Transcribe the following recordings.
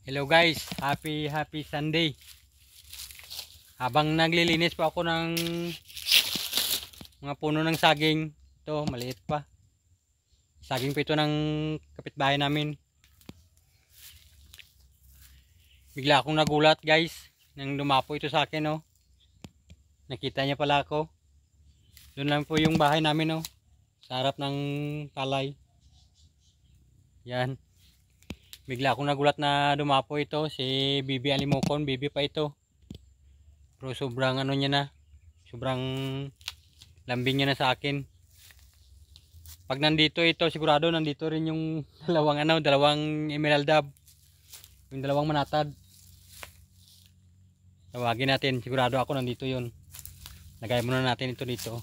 Hello guys, happy Sunday. Habang naglilinis po ako ng mga puno ng saging, ito maliit pa. Saging po ito ng kapitbahay namin. Bigla akong nagulat guys, nang dumapo ito sa akin, oh. Nakita niya pala ako. Doon lang po yung bahay namin, oh, sa harap ng palay. Yan. Bigla akong nagulat na dumapo ito, si Bibi Alimokon, Bibi pa ito. Pero sobrang ano niya na, sobrang lambing niya na sa akin. Pag nandito ito, sigurado nandito rin yung dalawang emerald dove. Yung dalawang manatad. Tawagin natin, sigurado ako nandito yun. Lagay muna natin ito dito.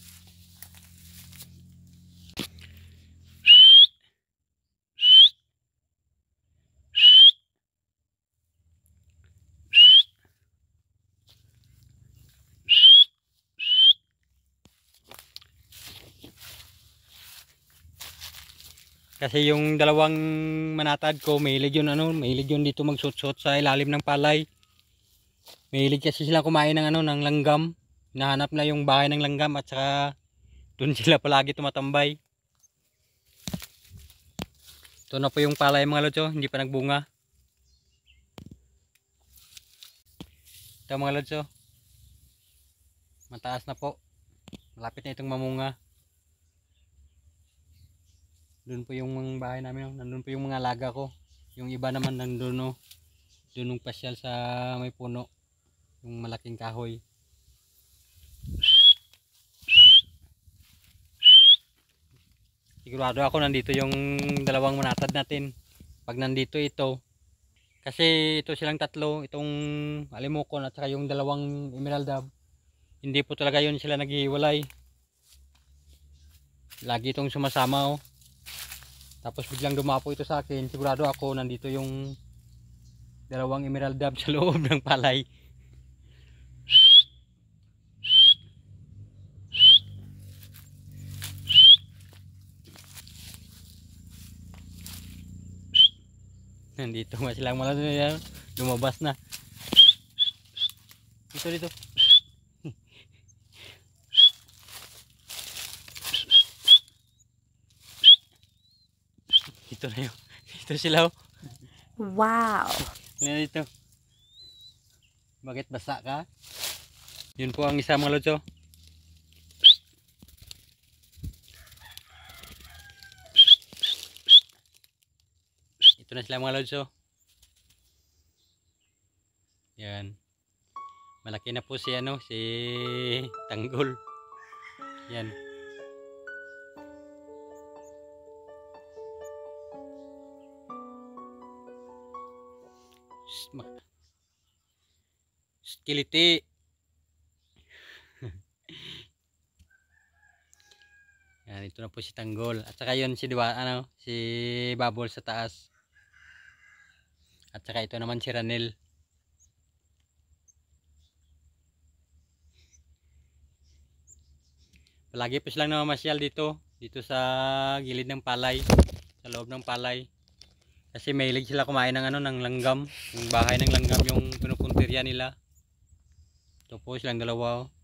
Kasi yung dalawang manatad ko, mahilig yun dito magsuot-suot sa ilalim ng palay. Mahilig kasi sila kumain ng ng langgam. Hinahanap na yung bahay ng langgam at saka doon sila palagi tumatambay. Ito na po yung palay mga lods, hindi pa nagbunga. Ito mga lods, mataas na po. Malapit na itong mamunga. Doon po yung mga bahay namin, nandun po yung mga alaga ko. Yung iba naman nandun, doon yung pasyal sa may puno, yung malaking kahoy. Sigurado ako nandito yung dalawang manatad natin. Pag nandito ito, kasi ito silang tatlo, itong Alimokon at saka yung dalawang emerald dove, hindi po talaga yun sila naghihiwalay. Lagi itong sumasama, oh. Tapos biglang dumapo ito sa akin, sigurado ako nandito yung dalawang emerald dove sa loob ng palay. Nandito nga silang mga lumabas na. Dito. Dito na yun. Dito sila, oh. Wow! Dito. Bakit basa ka? Yun po ang isa mga lods, oh. Ito na sila mga lods, oh. Yan. Malaki na po si si Tanggol. Yan. Kiliti. Yan, ito na po si Tanggol. At saka yun si si Babol sa taas. At saka ito naman si Ranel. Palagi po silang namamasyal dito sa gilid ng palay, sa loob ng palay. Kasi mahilig sila kumain ng ng langgam, yung bahay ng langgam yung pinupuntirya nila. Ito po silang dalawa, oh.